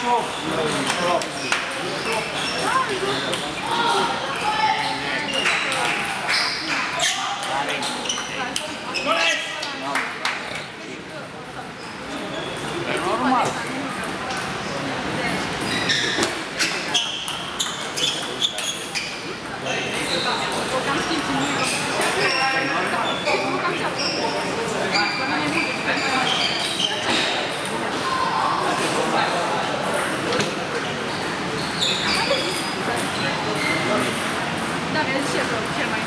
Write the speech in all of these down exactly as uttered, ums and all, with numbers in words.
Normal. Da, mi-a zis cel cel mai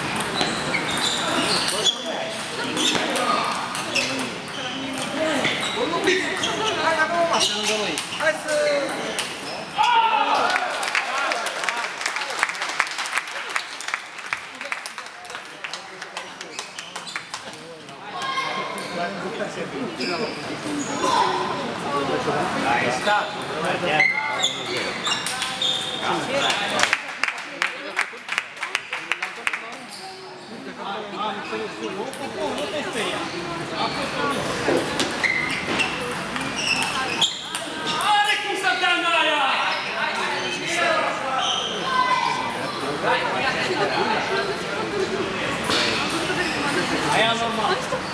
Hai, acum o masă lângă noi. Hai să... Ahí está. Aia normal.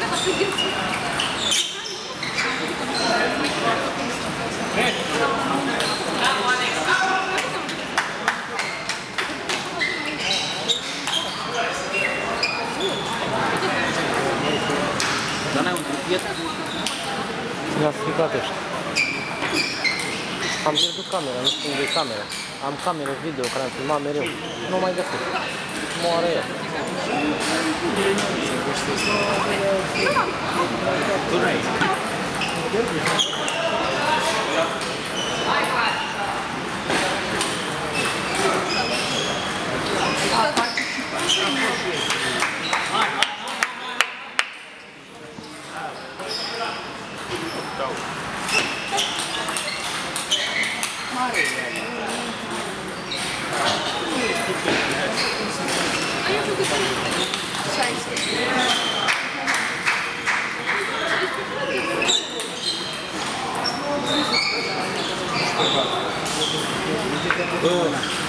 Dar n-ai un trupiet? Mi-a stricat ăștia. Am pierdut camera, nu știu unde e camera. Am cameră video care am filmat mereu. Nu mai găsesc. Moară ea. Tu n-ai. șaisprezece. Bă,